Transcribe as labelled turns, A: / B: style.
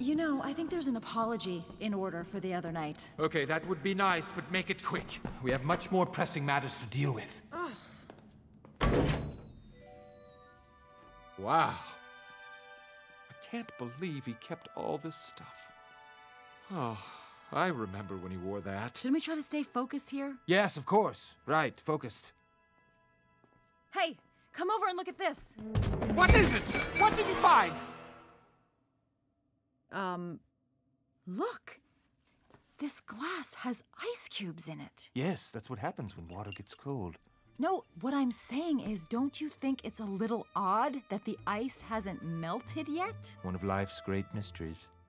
A: You know, I think there's an apology in order for the other night.
B: Okay, that would be nice, but make it quick. We have much more pressing matters to deal with. Wow. I can't believe he kept all this stuff. Oh, I remember when he wore that.
A: Shouldn't we try to stay focused here?
B: Yes, of course. Right, focused.
A: Hey, come over and look at this.
B: What is it? What did you find?
A: Look. This glass has ice cubes in it.
B: Yes, that's what happens when water gets cold.
A: No, what I'm saying is, don't you think it's a little odd that the ice hasn't melted yet?
B: One of life's great mysteries.